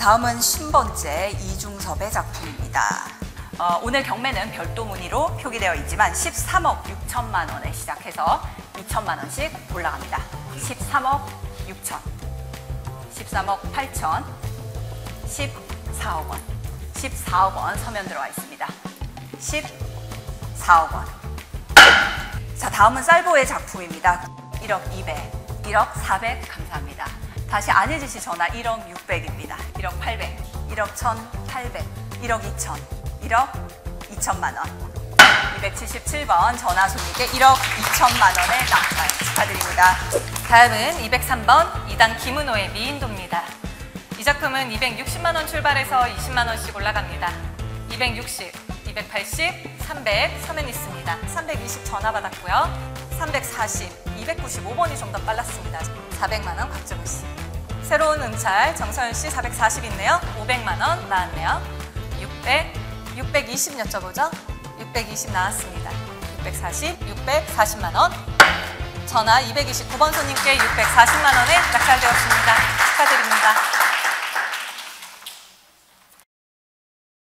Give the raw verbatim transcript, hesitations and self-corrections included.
다음은 쉰 번째 이중섭의 작품입니다. 어, 오늘 경매는 별도 문의로 표기되어 있지만 십삼억 육천만 원에 시작해서 이천만 원씩 올라갑니다. 십삼억 육천, 십삼억 팔천, 십사억 원, 십사억 원 서면 들어와 있습니다. 십사억 원. 자, 다음은 쌀보의 작품입니다. 일억 이백, 일억 사백 감사합니다. 다시 안혜지 씨 전화 일억 육백입니다. 일억 팔백, 일억 천팔백, 일억 이천, 일억 이천만 원. 이백칠십칠 번 전화 손님께 일억 이천만 원의 낙찰 축하드립니다. 다음은 이백삼 번 이단 김은호의 미인도입니다. 이 작품은 이백육십만 원 출발해서 이십만 원씩 올라갑니다. 이백육십, 이백팔십, 삼백 서면 있습니다. 삼백이십 전화 받았고요. 삼백사십, 이백구십오 번이 좀 더 빨랐습니다. 사백만 원 곽정우 씨. 새로운 응찰 정서연 씨 사백사십 있네요. 오백만 원 나왔네요. 육백, 육백이십 여쭤보죠. 육백이십 나왔습니다. 육백사십, 육백사십만 원. 전화 이백이십구 번 손님께 육백사십만 원에 낙찰되었습니다. 축하드립니다.